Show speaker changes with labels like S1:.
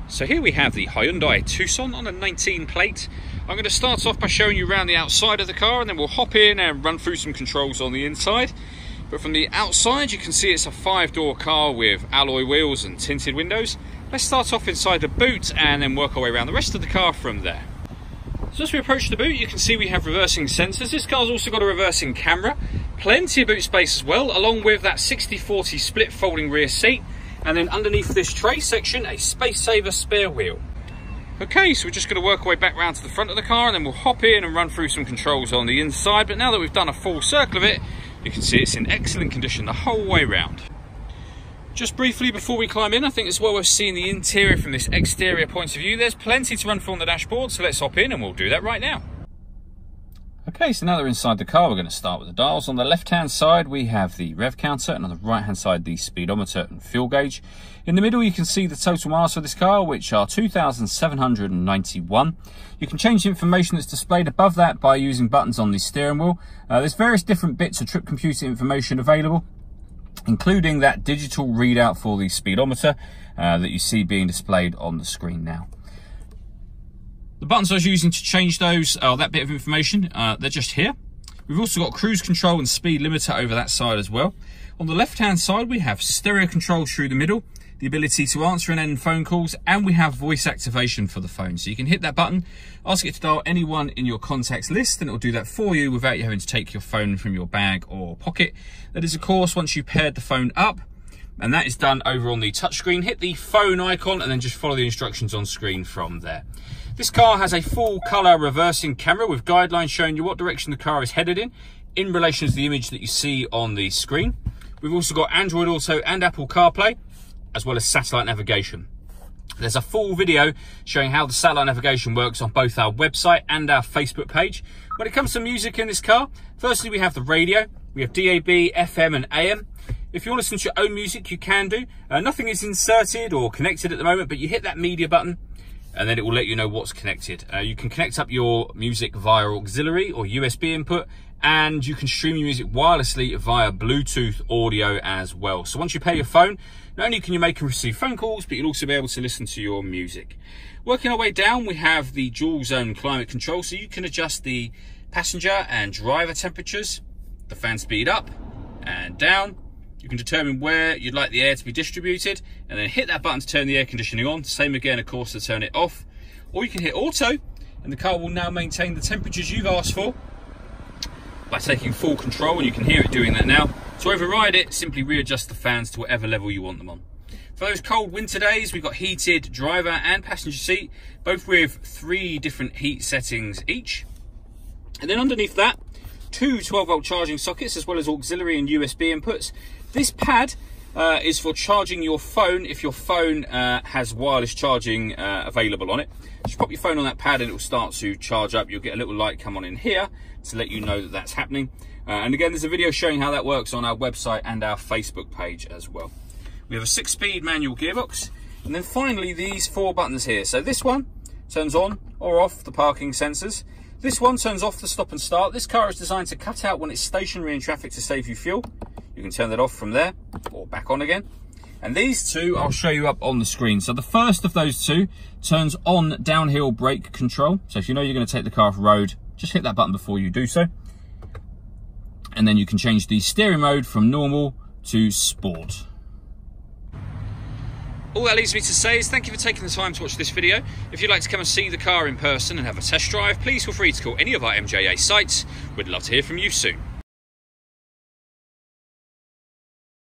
S1: So here we have the Hyundai Tucson on a 19 plate. I'm going to start off by showing you around the outside of the car, and then we'll hop in and run through some controls on the inside. But from the outside you can see it's a 5-door car with alloy wheels and tinted windows. Let's start off inside the boot and then work our way around the rest of the car from there. So as we approach the boot, you can see we have reversing sensors. This car's also got a reversing camera, plenty of boot space as well, along with that 60/40 split folding rear seat. And then underneath this tray section, a space saver spare wheel. Okay, so we're just going to work our way back round to the front of the car, and then we'll hop in and run through some controls on the inside. But now that we've done a full circle of it, you can see it's in excellent condition the whole way round. Just briefly before we climb in, I think it's well worth seeing the interior from this exterior point of view. There's plenty to run through on the dashboard, so let's hop in and we'll do that right now. Okay, so now that we're inside the car, we're going to start with the dials. On the left-hand side, we have the rev counter, and on the right-hand side, the speedometer and fuel gauge. In the middle, you can see the total miles for this car, which are 2,791. You can change the information that's displayed above that by using buttons on the steering wheel. There's various different bits of trip computer information available, including that digital readout for the speedometer that you see being displayed on the screen now. The buttons I was using to change those, that bit of information, they're just here. We've also got cruise control and speed limiter over that side as well. On the left-hand side, we have stereo controls through the middle, the ability to answer and end phone calls, and we have voice activation for the phone. So you can hit that button, ask it to dial anyone in your contacts list, and it'll do that for you without you having to take your phone from your bag or pocket. That is, of course, once you've paired the phone up, and that is done over on the touchscreen. Hit the phone icon and then just follow the instructions on screen from there. This car has a full colour reversing camera with guidelines showing you what direction the car is headed in relation to the image that you see on the screen. We've also got Android Auto and Apple CarPlay, as well as satellite navigation. There's a full video showing how the satellite navigation works on both our website and our Facebook page. When it comes to music in this car, firstly we have the radio. We have DAB, FM and AM. If you want to listen to your own music, you can do. Nothing is inserted or connected at the moment, but you hit that media button and then it will let you know what's connected. You can connect up your music via auxiliary or USB input, and you can stream your music wirelessly via Bluetooth audio as well. So once you pair your phone, not only can you make and receive phone calls, but you'll also be able to listen to your music. Working our way down, we have the dual zone climate control, so you can adjust the passenger and driver temperatures, the fan speed up and down. You can determine where you'd like the air to be distributed, and then hit that button to turn the air conditioning on. Same again, of course, to turn it off. Or you can hit auto, and the car will now maintain the temperatures you've asked for by taking full control, and you can hear it doing that now. To override it, simply readjust the fans to whatever level you want them on. For those cold winter days, we've got heated driver and passenger seat, both with 3 different heat settings each. And then underneath that, 2 12-volt charging sockets, as well as auxiliary and USB inputs. This pad is for charging your phone if your phone has wireless charging available on it. Just pop your phone on that pad and it will start to charge up. You'll get a little light come on in here to let you know that that's happening. And again, there's a video showing how that works on our website and our Facebook page as well. We have a 6-speed manual gearbox. And then finally, these 4 buttons here. So this one turns on or off the parking sensors. This one turns off the stop and start. This car is designed to cut out when it's stationary in traffic to save you fuel. You can turn that off from there or back on again. And these 2 I'll show you up on the screen. So the first of those 2 turns on downhill brake control. So if you know you're going to take the car off road, just hit that button before you do so. And then you can change the steering mode from normal to sport. All that leaves me to say is thank you for taking the time to watch this video. If you'd like to come and see the car in person and have a test drive, please feel free to call any of our MJA sites. We'd love to hear from you soon.